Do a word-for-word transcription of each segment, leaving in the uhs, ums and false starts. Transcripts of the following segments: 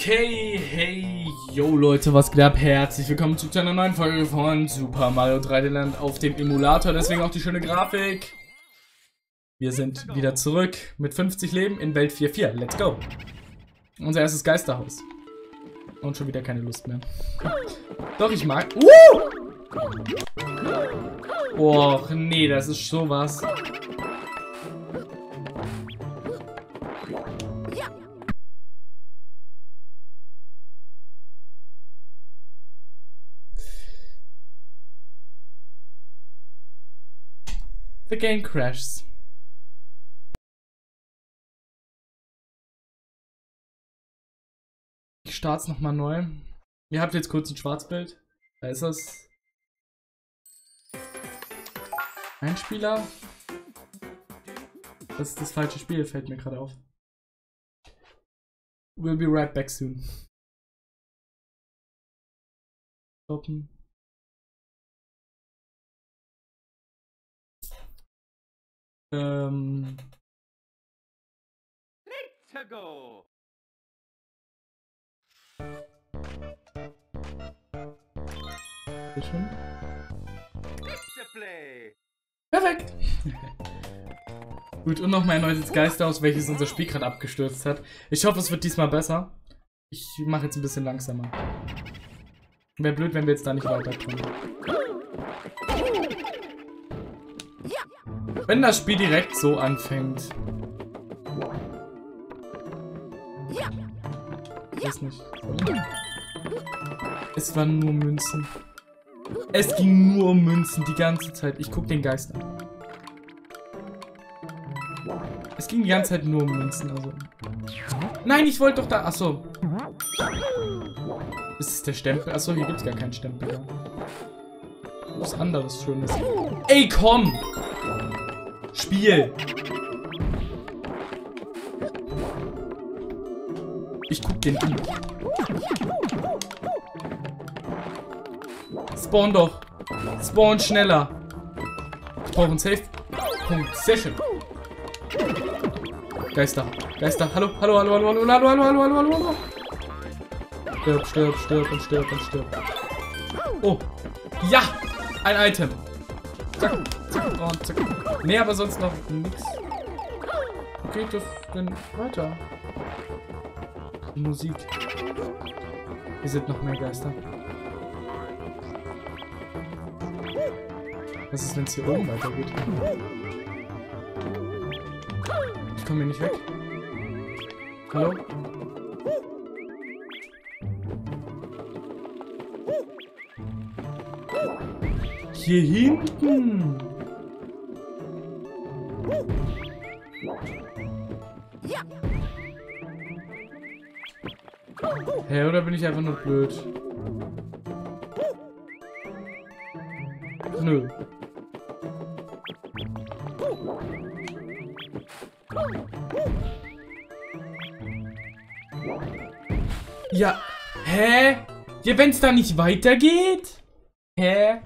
Okay, hey, yo Leute, was geht ab? Herzlich willkommen zu einer neuen Folge von Super Mario drei D Land auf dem Emulator, deswegen auch die schöne Grafik. Wir sind wieder zurück mit fünfzig Leben in Welt vier vier, let's go. Unser erstes Geisterhaus. Und schon wieder keine Lust mehr. Doch, ich mag... Uh! Och, nee, das ist sowas. The game crashes. Ich starte es nochmal neu. Ihr habt jetzt kurz ein Schwarzbild. Da ist es. Einspieler. Das ist das falsche Spiel, fällt mir gerade auf. We'll be right back soon. Stoppen. Ähm. Let's go. Schön. Let's play. Perfekt. Gut, und noch mein neues Geisterhaus, welches unser Spiel gerade abgestürzt hat. Ich hoffe, es wird diesmal besser. Ich mache jetzt ein bisschen langsamer. Wäre blöd, wenn wir jetzt da nicht weiterkommen. Wenn das Spiel direkt so anfängt. Ich weiß nicht. Es waren nur Münzen. Es ging nur um Münzen die ganze Zeit. Ich guck den Geist an. Es ging die ganze Zeit nur um Münzen, also. Nein, ich wollte doch da. Achso. Ist es der Stempel? Achso, hier gibt es gar keinen Stempel. Ja. Was anderes Schönes. Ey, komm! Spiel! Ich guck den an. Spawn doch. Spawn schneller. Ich brauche einen Safe. Punkt. Sehr schön. Geister. Geister. Hallo, hallo, hallo, hallo, hallo, hallo, hallo, hallo, hallo, hallo, hallo. Stirb, stirb, stirb und stirb und stirb. Oh. Ja! Ein Item. Zack, zack und zack. Nee, aber sonst noch nichts. Wie geht das denn weiter? Die Musik. Hier sind noch mehr Geister. Was ist, wenn es hier oben weitergeht? Ich komme hier nicht weg. Hallo? Hier hinten! Hä, oder bin ich einfach nur blöd? Nö. Ja, hä? Ja, wenn es da nicht weitergeht? Hä?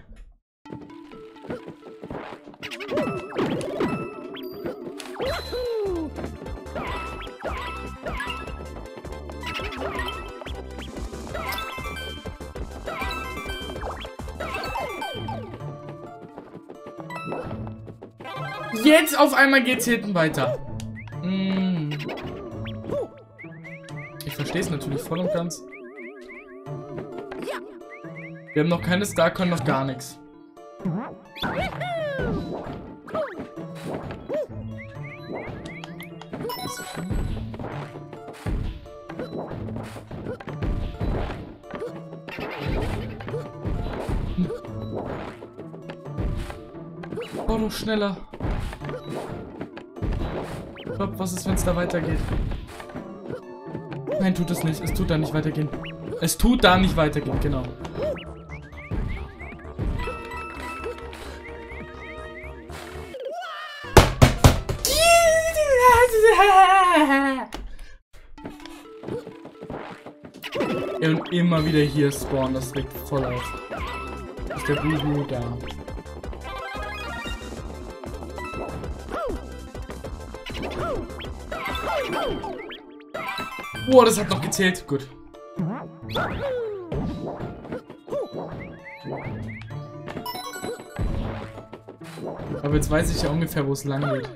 Jetzt auf einmal geht's hinten weiter. Hm. Ich verstehe es natürlich voll und ganz. Wir haben noch keine Starcoin, noch gar nichts. Oh, noch schneller. Ich glaub, was ist, wenn es da weitergeht? Nein, tut es nicht. Es tut da nicht weitergehen. Es tut da nicht weitergehen, genau. Ja, und immer wieder hier spawnen. Das regt voll auf. Ist der Bubu da? Boah, das hat noch gezählt. Gut. Aber jetzt weiß ich ja ungefähr, wo es lang geht.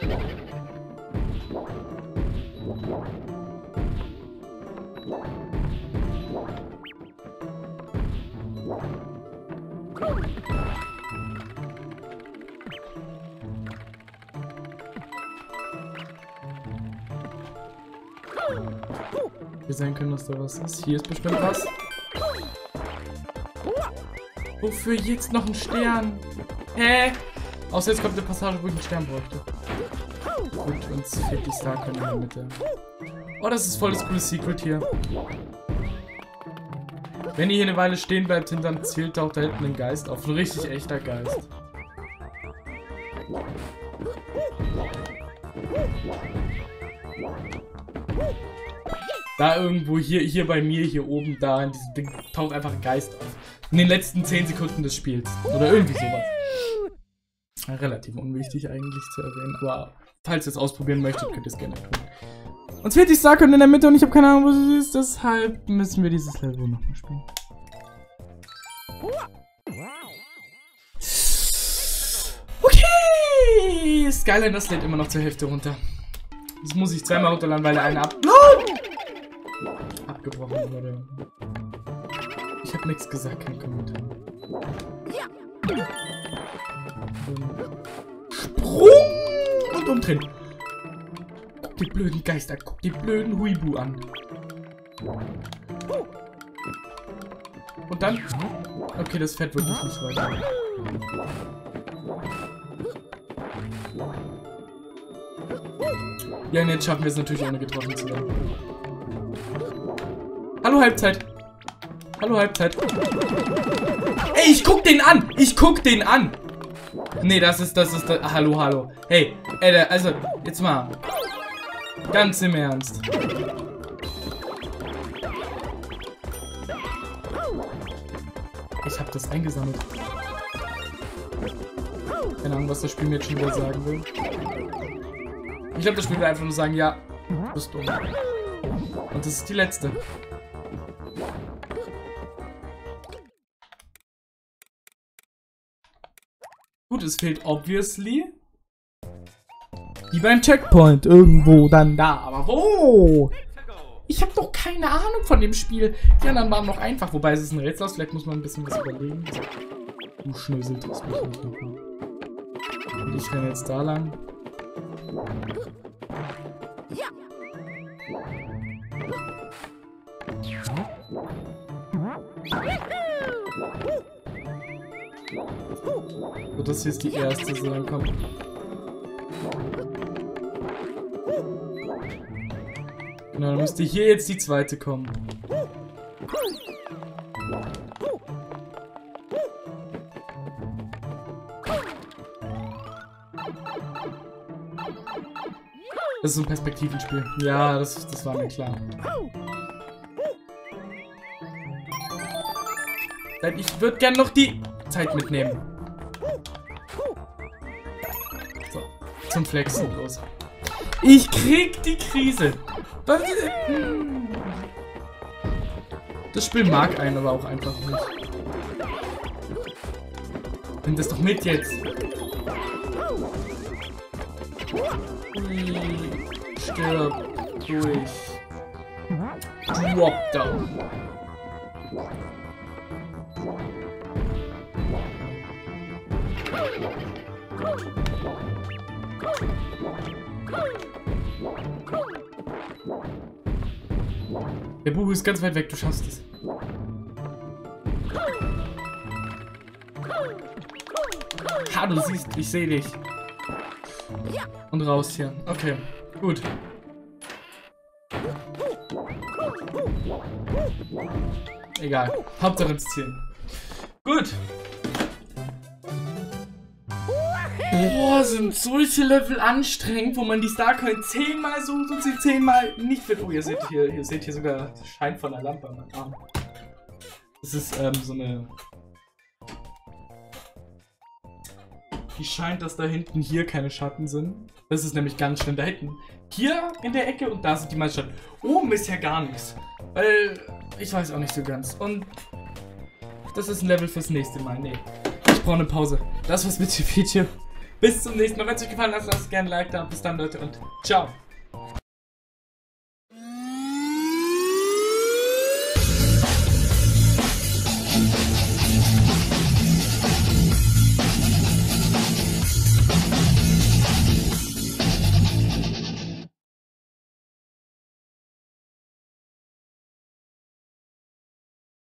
Wir sehen können, dass da was ist. Hier ist bestimmt was. Wofür jetzt noch ein Stern? Hä? Außer jetzt kommt eine Passage, wo ich einen Stern bräuchte. Und uns fehlt die Starcoin in der Mitte. Oh, das ist voll das coole Secret hier. Wenn ihr hier eine Weile stehen bleibt, hinterm Ziel taucht da hinten ein Geist auf. Ein richtig echter Geist. Da irgendwo, hier, hier bei mir, hier oben, da in diesem Ding, taucht einfach ein Geist auf. In den letzten zehn Sekunden des Spiels. Oder irgendwie sowas. Relativ unwichtig eigentlich zu erwähnen. Aber falls ihr es ausprobieren möchtet, könnt ihr es gerne tun. Uns fehlt die Starcoin in der Mitte und ich habe keine Ahnung, wo sie ist. Deshalb müssen wir dieses Level nochmal spielen. Okay! Skylanders lädt immer noch zur Hälfte runter. Das muss ich zweimal runterladen, weil der eine ab abgebrochen wurde. Ich habe nichts gesagt, kein Kommentar. Sprung und umdrehen. Guck die blöden Geister, guck die blöden Huibu an. Und dann... Okay, das fährt wirklich nicht weiter. Ja, und jetzt schaffen wir es natürlich, ohne getroffen zu werden. Hallo Halbzeit. Hallo Halbzeit. Ey, ich guck den an. Ich guck den an. Nee, das ist, das ist, das, hallo, hallo. Hey, ey, also, jetzt mal. Ganz im Ernst. Ich hab das eingesammelt. Keine Ahnung, was das Spiel mir jetzt schon wieder sagen will. Ich glaube, das Spiel will einfach nur sagen, ja, du bist dumm. Und das ist die letzte. Gut, es fehlt obviously wie beim Checkpoint irgendwo dann da. Aber wo? Ich habe doch keine Ahnung von dem Spiel. Die anderen waren noch einfach. Wobei es ist ein Rätsel aus. Vielleicht muss man ein bisschen was überlegen. Du Schnösel, das mich nicht nochmal. Und ich renne jetzt da lang. So, das hier ist die erste, so dann kommt. Genau, dann müsste hier jetzt die zweite kommen. Das ist ein Perspektivenspiel. Ja, das, das war mir klar. Ich würde gerne noch die Zeit mitnehmen. So, zum Flexen los. Ich krieg die Krise. Das Spiel mag einen aber auch einfach nicht. Nimm das doch mit jetzt. Stirb durch. Drop down. Der Buch ist ganz weit weg, du schaffst es. Ha, du siehst, ich sehe dich. Und raus hier. Okay, gut. Egal. Hauptsache ins Ziel. Gut. Boah, sind solche Level anstrengend, wo man die Starcoin zehnmal sucht und sie zehnmal nicht findet. Oh, ihr seht hier, ihr seht hier sogar Schein von der Lampe an meinem Arm. Das ist ähm, so eine... Die scheint, dass da hinten hier keine Schatten sind. Das ist nämlich ganz schlimm. Da hinten hier in der Ecke und da sind die meisten Schatten. Oben ist ja gar nichts. Weil Ich weiß auch nicht so ganz. Und das ist ein Level fürs nächste Mal. Nee. Ich brauche eine Pause. Das war's mit dem Video. Bis zum nächsten Mal. Wenn es euch gefallen hat, lasst gerne ein Like da. Bis dann, Leute, und ciao.